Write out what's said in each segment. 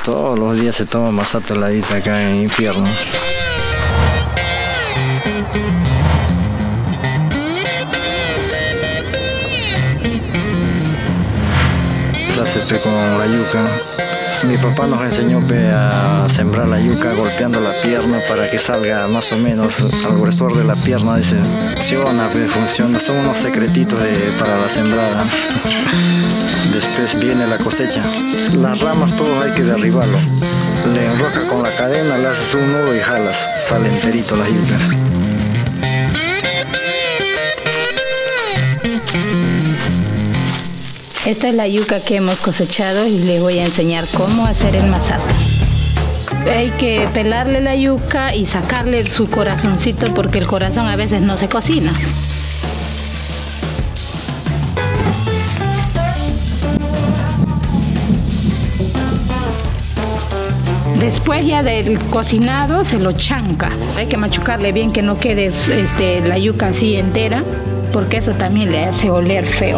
Todos los días se toma masato heladita acá en infierno. Se hace con la yuca. Mi papá nos enseñó a sembrar la yuca golpeando la pierna para que salga más o menos al gruesor de la pierna. Dice, funciona, son unos secretitos para la sembrada. Después viene la cosecha. Las ramas todos hay que derribarlo. Le enrojas con la cadena, le haces un nudo y jalas. Sale enterito las yucas. Esta es la yuca que hemos cosechado y les voy a enseñar cómo hacer el masato. Hay que pelarle la yuca y sacarle su corazoncito porque el corazón a veces no se cocina. Después ya del cocinado se lo chanca. Hay que machucarle bien que no quede la yuca así entera porque eso también le hace oler feo.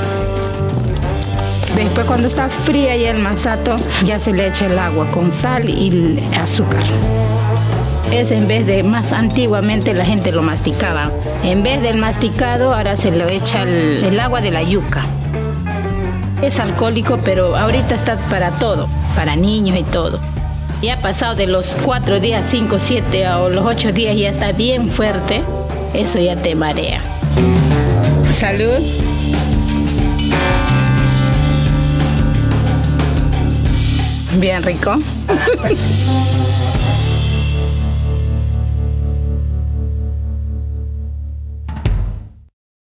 Después cuando está fría ya el masato, ya se le echa el agua con sal y azúcar. Es en vez de, más antiguamente la gente lo masticaba. En vez del masticado, ahora se le echa el agua de la yuca. Es alcohólico, pero ahorita está para todo, para niños y todo. Ya pasado de los 4 días, 5, 7 o los 8 días ya está bien fuerte, eso ya te marea. Salud. Bien rico.